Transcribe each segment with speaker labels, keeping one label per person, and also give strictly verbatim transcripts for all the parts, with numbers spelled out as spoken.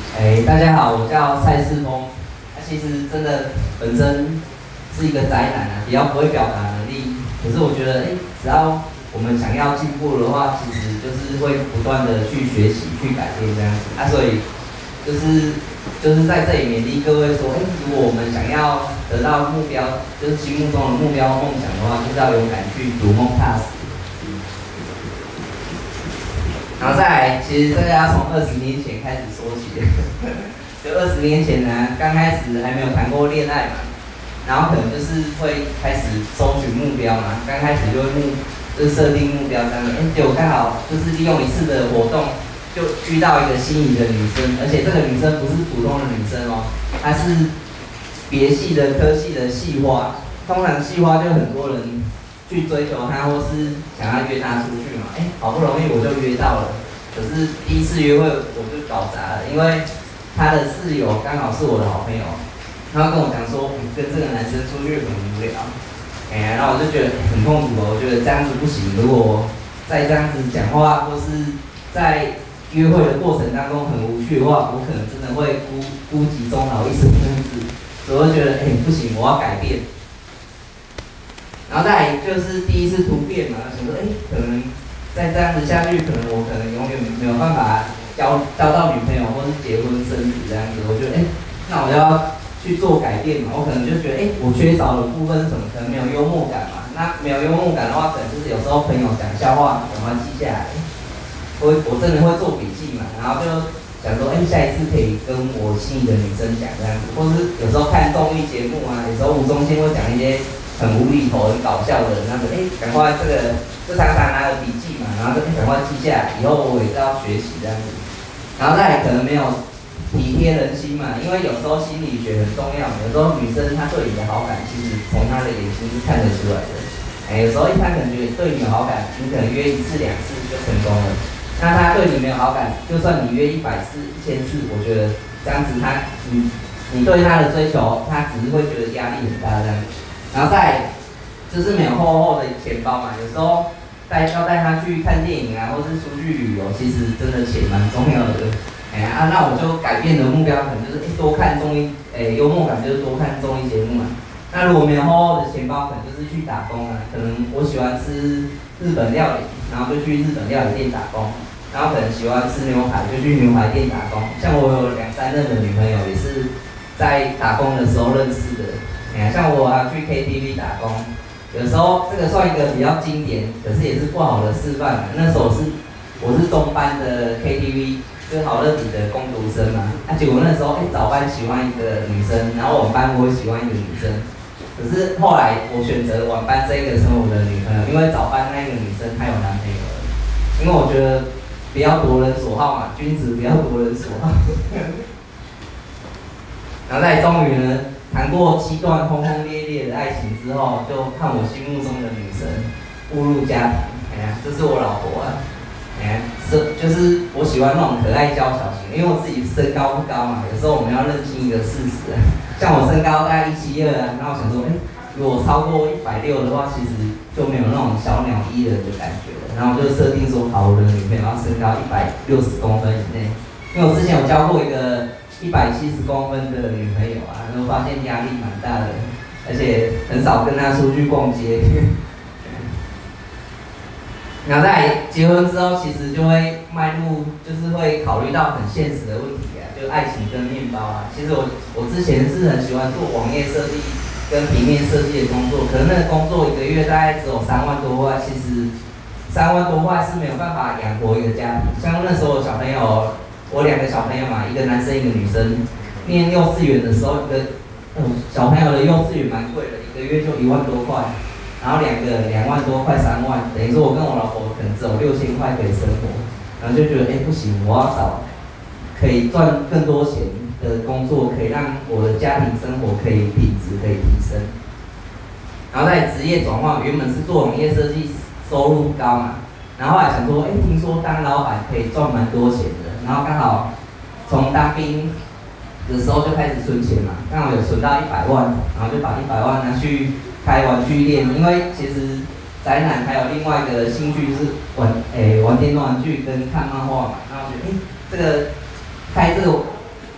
Speaker 1: 哎，大家好，我叫蔡世峰。那、其实真的本身是一个宅男啊，比较不会表达能力。可是我觉得，哎，只要我们想要进步的话，其实就是会不断的去学习、去改变这样子。啊，所以就是就是在这里勉励各位说，哎，如果我们想要得到目标，就是心目中的目标、梦想的话，就是要勇敢去逐梦踏实。然后再来，其实这个要从二十年前开始说起的。就二十年前呢，刚开始还没有谈过恋爱嘛，然后可能就是会开始搜寻目标嘛，刚开始就会目就是设定目标这样子。哎，结果刚好就是利用一次的活动，就遇到一个心仪的女生，而且这个女生不是普通的女生哦，她是别系的科系的系花。通常系花就很多人去追求她，或是想要约她出去嘛。哎，好不容易我就约到了，可是第一次约会我就搞砸了，因为他的室友刚好是我的好朋友，他跟我讲说，跟这个男生出去很无聊，哎、欸，然后我就觉得很痛苦哦，我觉得这样子不行。如果再这样子讲话，或是在约会的过程当中很无趣的话，我可能真的会孤孤寂终老一生这样子。所以我就觉得，哎、欸，不行，我要改变。然后再来就是第一次突变嘛，想说，哎、欸，可能再这样子下去，可能我可能永远没有办法交交到女朋友，或是结婚生子这样子。我觉得，哎、欸，那我就要去做改变嘛。我可能就觉得，哎、欸，我缺少的部分是什么？可能没有幽默感嘛。那没有幽默感的话，可能就是有时候朋友讲笑话，赶快记下来。我我真的会做笔记嘛，然后就想说，哎、欸，下一次可以跟我心仪的女生讲这样子，或是有时候看综艺节目啊，有时候吴宗宪会讲一些很无厘头、很搞笑的，那个，哎、欸，赶快这个就常常拿个笔记嘛，然后就赶快记下来，以后我也是要学习这样子。然后再来可能没有体贴人心嘛，因为有时候心理学很重要，有时候女生她对你的好感，其实从她的眼睛是看得出来的。哎，有时候一般可能觉得对你有好感，你可能约一次两次就成功了。那她对你没有好感，就算你约一百次、一千次，我觉得这样子她你你对她的追求，她只是会觉得压力很大这样。然后再来就是没有厚厚的钱包嘛，有时候带要带他去看电影啊，或是出去旅游，其实真的钱蛮重要的。哎、欸、啊，那我就改变的目标可能就是、欸、多看综艺，哎、欸、幽默感就是多看综艺节目嘛。那如果没有厚厚的钱包，可能就是去打工啊。可能我喜欢吃日本料理，然后就去日本料理店打工。然后可能喜欢吃牛排，就去牛排店打工。像我有两三任的女朋友也是在打工的时候认识的。哎、欸，像我还去 K T V 打工。有时候这个算一个比较经典，可是也是不好的示范。那时候是我是中班的 K T V， 就是好乐迪的工读生嘛。啊，结果那时候哎、欸、早班喜欢一个女生，然后晚班我也喜欢一个女生。可是后来我选择晚班这个成为我的女朋友，因为早班那个女生她有男朋友了。因为我觉得不要夺人所好嘛，君子不要夺人所好。然后再终于呢。谈过七段轰轰烈烈的爱情之后，就看我心目中的女神步入家庭。哎呀，这是我老婆啊。哎呀，是就是我喜欢那种可爱娇小型，因为我自己身高不高嘛，有时候我们要认清一个事实。像我身高大概一七二啊，然后我想说，哎、欸，如果超过一百六的话，其实就没有那种小鸟依人的感觉了。然后我就设定说，好，我的女朋友要身高一百六十公分以内，因为我之前有交过一个一百七十公分的女朋友啊，然后发现压力蛮大的，而且很少跟她出去逛街。然后在结婚之后，其实就会迈入，就是会考虑到很现实的问题啊，就爱情跟面包啊。其实我我之前是很喜欢做网页设计跟平面设计的工作，可是那个工作一个月大概只有三万多块，其实三万多块是没有办法养活一个家庭。像那时候小朋友。我两个小朋友嘛，一个男生一个女生，念幼稚园的时候，一个嗯小朋友的幼稚园蛮贵的，一个月就一万多块，然后两个两万多块三万，等于说我跟我老婆可能只有六千块可以生活，然后就觉得哎、欸、不行，我要找可以赚更多钱的工作，可以让我的家庭生活可以品质可以提升，然后在职业转换，原本是做网页设计，收入不高嘛。然后后来想说，哎，听说当老板可以赚蛮多钱的，然后刚好从当兵的时候就开始存钱嘛，刚好有存到一百万，然后就把一百万拿去开玩具店，因为其实宅男还有另外一个兴趣就是玩，诶玩电动玩具跟看漫画嘛，然后我觉得，哎，这个开这个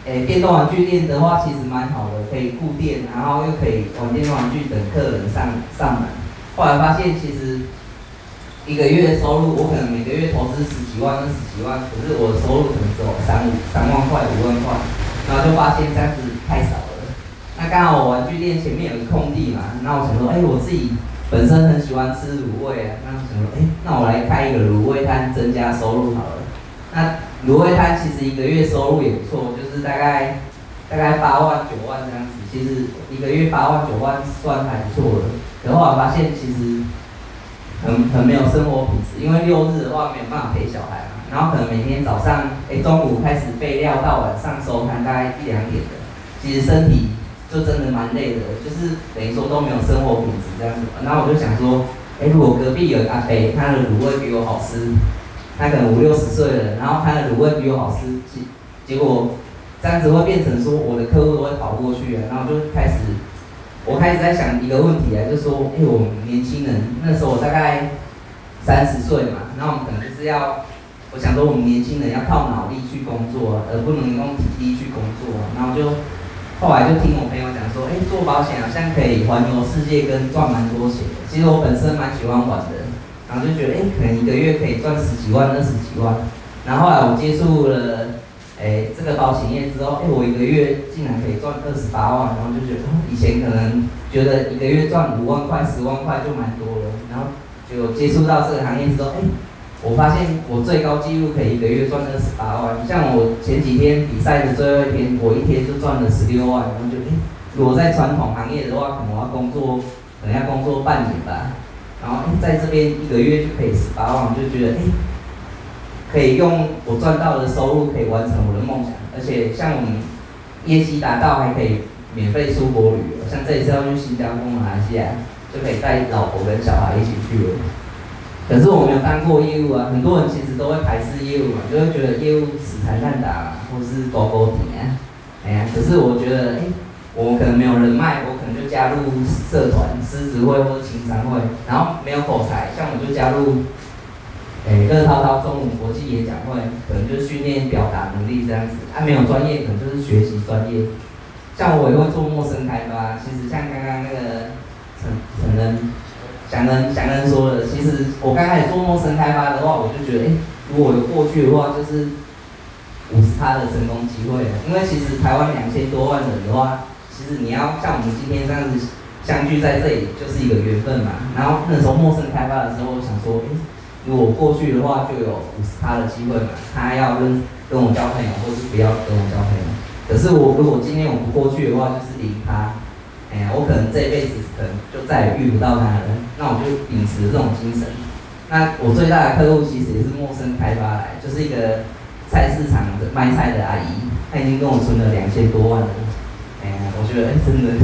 Speaker 1: 诶、欸，电动玩具店的话，其实蛮好的，可以固店，然后又可以玩电动玩具等客人上上门。后来发现，其实一个月的收入，我可能每个月投资十几万、二十几万，可是我的收入可能只有三五三万块、五万块，然后就发现这样子太少了。那刚好我玩具店前面有个空地嘛，那我想说，哎、欸，我自己本身很喜欢吃卤味啊，那我想说，哎、欸，那我来开一个卤味摊，增加收入好了。那卤味摊其实一个月收入也不错，就是大概大概八万九万这样子，其实一个月八万九万算还不错了。可后来发现其实很很没有生活品质，因为六日的话没有办法陪小孩嘛，然后可能每天早上哎、欸、中午开始备料到晚上收摊，大概一两点的，其实身体就真的蛮累的，就是等于说都没有生活品质这样子。然后我就想说，哎、欸，如果隔壁有阿伯，他的卤味比我好吃。他可能五六十岁了，然后他的卤味比我好吃，结结果这样子会变成说我的客户都会跑过去啊，然后就开始，我开始在想一个问题啊，就是说，哎、欸，我们年轻人那时候我大概三十岁嘛，然后我们可能就是要，我想说我们年轻人要靠脑力去工作，而不能用体力去工作，然后就后来就听我朋友讲说，哎、欸，做保险好像可以环游世界跟赚蛮多钱的，其实我本身蛮喜欢玩的。然后就觉得，哎、欸，可能一个月可以赚十几万、二十几万。然后后来我接触了，哎、欸，这个保险业之后，哎、欸，我一个月竟然可以赚二十八万，然后就觉得，哦，以前可能觉得一个月赚五万块、十万块就蛮多了。然后就接触到这个行业之后，哎、欸，我发现我最高纪录可以一个月赚二十八万。像我前几天比赛的最后一天，我一天就赚了十六万。然后就，哎、欸，如果在传统行业的话，可能我要工作，可能要工作半年吧。然后在这边一个月就可以十八万，就觉得哎、欸，可以用我赚到的收入可以完成我的梦想，而且像我们业绩达到还可以免费出国旅游，像这一次要去新加坡、马来西亚，就可以带老婆跟小孩一起去了。可是我没有当过业务啊，很多人其实都会排斥业务嘛，就会觉得业务死缠烂打，或是勾勾顶啊，哎呀，可是我觉得哎。欸我可能没有人脉，我可能就加入社团、狮子会或者青商会，然后没有口才，像我就加入，诶、欸，乐滔滔中文国际演讲会，可能就是训练表达能力这样子。啊，没有专业，可能就是学习专业。像我也会做陌生开发，其实像刚刚那个陈陈恩、祥恩、祥恩说的，其实我刚开始做陌生开发的话，我就觉得，哎、欸，如果有过去的话，就是五十趴的成功机会了，因为其实台湾两千多万人的话。其实你要像我们今天这样子相聚在这里，就是一个缘分嘛。然后那时候陌生开发的时候，我想说，哎、欸，如果过去的话，就有五十趴的机会嘛。他要跟跟我交朋友，或是不要跟我交朋友。可是我如果今天我不过去的话，就是零趴。哎呀，我可能这辈子可能就再也遇不到他了。那我就秉持这种精神。那我最大的客户其实也是陌生开发来，就是一个菜市场的卖菜的阿姨，她已经跟我存了两千多万了。哎呀，我觉得哎、欸，真的。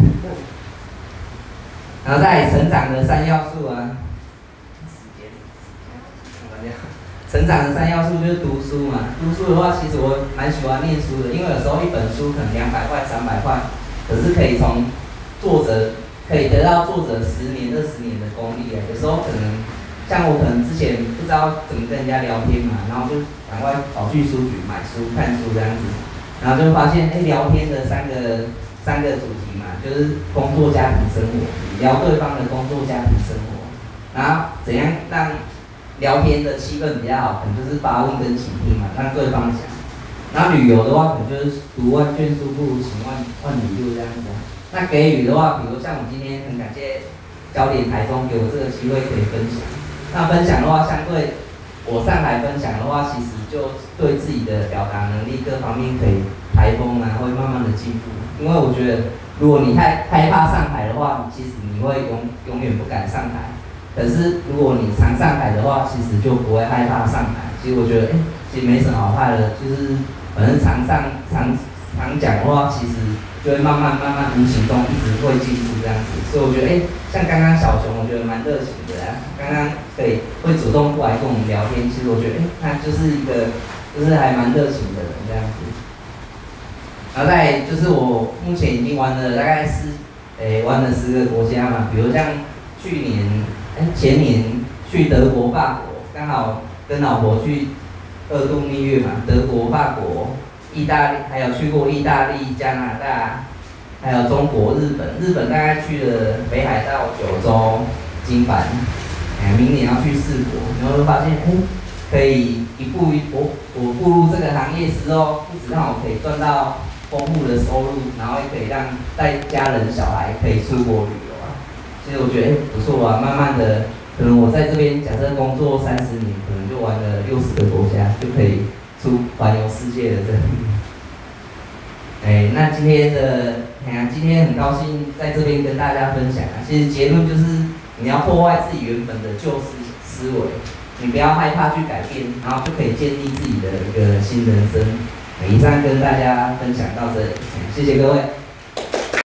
Speaker 1: 然后在成长的三要素啊，时间，成长的三要素就是读书嘛。读书的话，其实我蛮喜欢念书的，因为有时候一本书可能两百块、三百块，可是可以从作者可以得到作者十年、二十年的功力啊。有时候可能像我可能之前不知道怎么跟人家聊天嘛，然后就赶快跑去书局买书、看书这样子，然后就发现哎、欸，聊天的三个。三个主题嘛，就是工作、家庭、生活，聊对方的工作、家庭、生活，然后怎样让聊天的气氛比较好，可能就是发问跟倾听嘛，让对方讲。然后旅游的话，可能就是读万卷书不如行万万里路这样子。那给予的话，比如像我今天很感谢焦点台中给我这个机会可以分享。那分享的话，相对我上台分享的话，其实就对自己的表达能力各方面可以台风啊，会慢慢的进步。因为我觉得，如果你太害怕上台的话，其实你会永永远不敢上台。可是如果你常上台的话，其实就不会害怕上台。其实我觉得，哎、欸，其实没什么好怕的，就是反正常上常常讲的话，其实就会慢慢慢慢无形中一直会进步这样子。所以我觉得，哎、欸，像刚刚小熊，我觉得蛮热情的啊。刚刚可以会主动过来跟我们聊天，其实我觉得，哎、欸，他就是一个就是还蛮热情的人这样子。然后再就是我目前已经玩了大概十，诶、欸，玩了十个国家嘛，比如像去年、欸、前年去德国、法国，刚好跟老婆去二度蜜月嘛，德国、法国、 意大利，还有去过意大利、加拿大，还有中国、日本。日本大概去了北海道、九州、金板，哎，明年要去四国，然后会发现，哎，可以一步一我我步入这个行业之后，不止让我可以赚到丰富的收入，然后也可以让带家人、小孩可以出国旅游啊。其实我觉得，哎，不错啊，慢慢的。可能我在这边假设工作三十年，可能就玩了六十个国家，就可以出环游世界的这。哎，那今天的，哎呀，今天很高兴在这边跟大家分享啊。其实结论就是，你要破坏自己原本的旧思思维，你不要害怕去改变，然后就可以建立自己的一个新人生。以上跟大家分享到这里，谢谢各位。